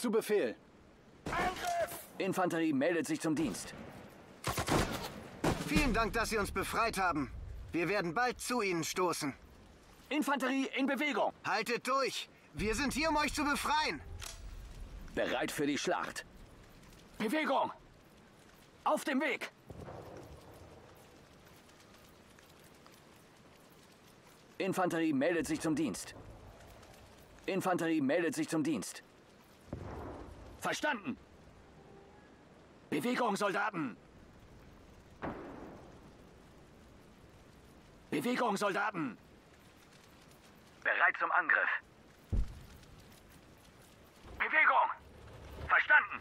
Zu Befehl. Angriff! Infanterie meldet sich zum Dienst. Vielen Dank, dass Sie uns befreit haben. Wir werden bald zu Ihnen stoßen. Infanterie in Bewegung. Haltet durch! Wir sind hier, um euch zu befreien! Bereit für die Schlacht. Bewegung! Auf dem Weg! Infanterie meldet sich zum Dienst. Infanterie meldet sich zum Dienst. Verstanden! Bewegung, Soldaten! Bewegung, Soldaten! Bereit zum Angriff. Bewegung! Verstanden!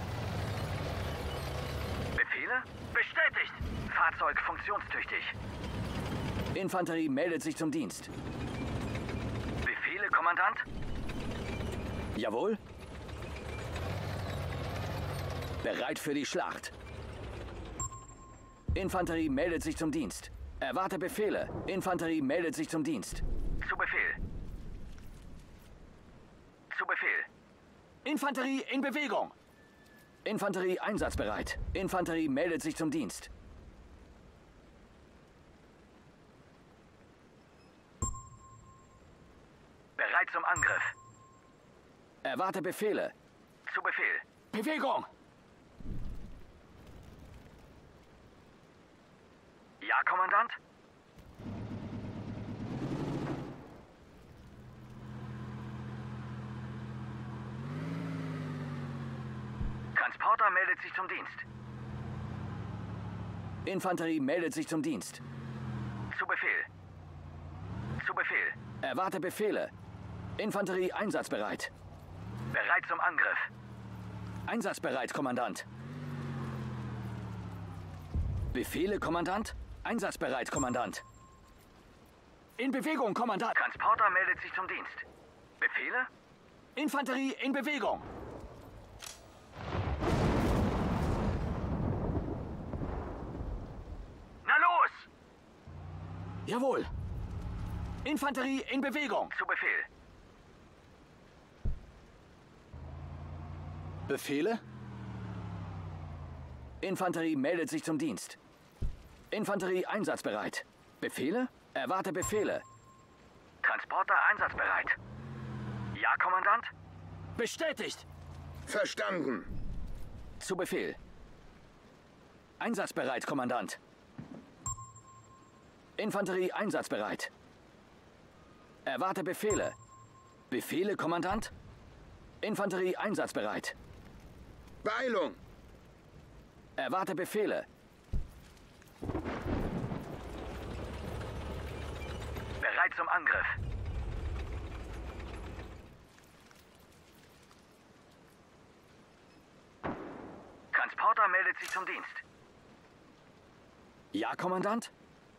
Befehle? Bestätigt! Fahrzeug funktionstüchtig. Infanterie meldet sich zum Dienst. Befehle, Kommandant? Jawohl. Bereit für die Schlacht. Infanterie meldet sich zum Dienst. Erwarte Befehle. Infanterie meldet sich zum Dienst. Zu Befehl. Zu Befehl. Infanterie in Bewegung! Infanterie einsatzbereit. Infanterie meldet sich zum Dienst. Bereit zum Angriff. Erwarte Befehle. Zu Befehl. Bewegung! Ja, Kommandant? Transporter meldet sich zum Dienst. Infanterie meldet sich zum Dienst. Zu Befehl. Zu Befehl. Erwarte Befehle. Infanterie einsatzbereit. Bereit zum Angriff. Einsatzbereit, Kommandant. Befehle, Kommandant? Einsatzbereit, Kommandant. In Bewegung, Kommandant! Transporter meldet sich zum Dienst. Befehle? Infanterie in Bewegung! Na los! Jawohl! Infanterie in Bewegung! Zu Befehl. Befehle? Infanterie meldet sich zum Dienst. Infanterie einsatzbereit. Befehle? Erwarte Befehle. Transporter einsatzbereit. Ja, Kommandant? Bestätigt! Verstanden. Zu Befehl. Einsatzbereit, Kommandant. Infanterie einsatzbereit. Erwarte Befehle. Befehle, Kommandant? Infanterie einsatzbereit. Beeilung! Erwarte Befehle. Bereit zum Angriff. Transporter meldet sich zum Dienst. Ja, Kommandant?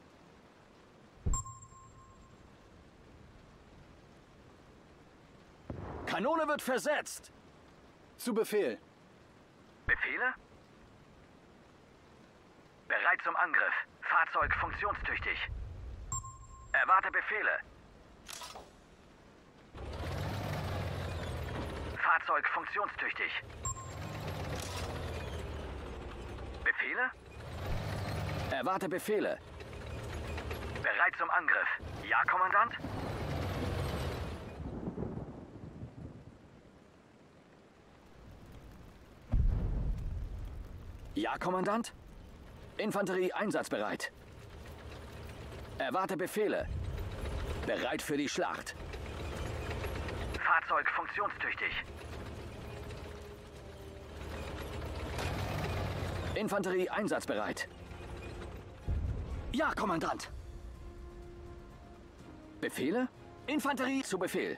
Kanone wird versetzt! Zu Befehl. Befehle? Bereit zum Angriff. Fahrzeug funktionstüchtig. Erwarte Befehle. Fahrzeug funktionstüchtig. Befehle? Erwarte Befehle. Bereit zum Angriff. Ja, Kommandant? Ja, Kommandant? Infanterie einsatzbereit. Erwarte Befehle. Bereit für die Schlacht. Fahrzeug funktionstüchtig. Infanterie einsatzbereit. Ja, Kommandant! Befehle? Infanterie Zu Befehl.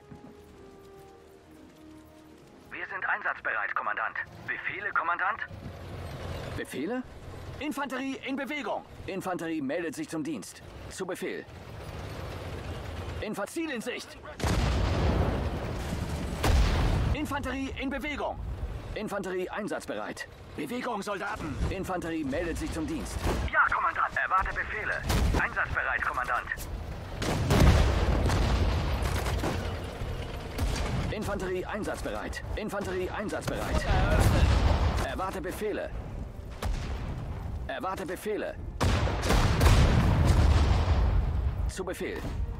Wir sind einsatzbereit, Kommandant. Befehle, Kommandant? Befehle? Infanterie in Bewegung! Infanterie meldet sich zum Dienst. Zu Befehl. Ziel in Sicht! Infanterie in Bewegung! Infanterie einsatzbereit. Bewegung, Soldaten! Infanterie meldet sich zum Dienst. Ja, Kommandant! Erwarte Befehle. Einsatzbereit, Kommandant. Infanterie Infanterie einsatzbereit. Infanterie einsatzbereit. Erwarte Befehle. Erwarte Befehle. Zu Befehl.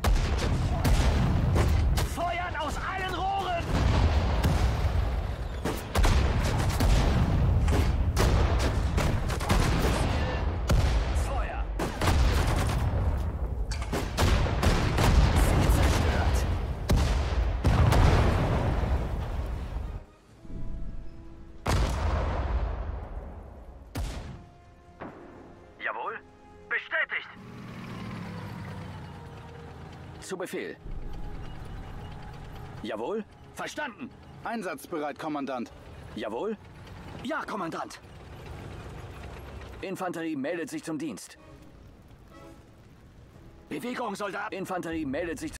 Feuern aus allen Rohren! Feuer! Ziel zerstört! Jawohl. Bestätigt. Zu Befehl. Jawohl. Verstanden. Einsatzbereit, Kommandant. Jawohl. Ja, Kommandant. Infanterie meldet sich zum Dienst. Bewegung, Soldaten. Infanterie meldet sich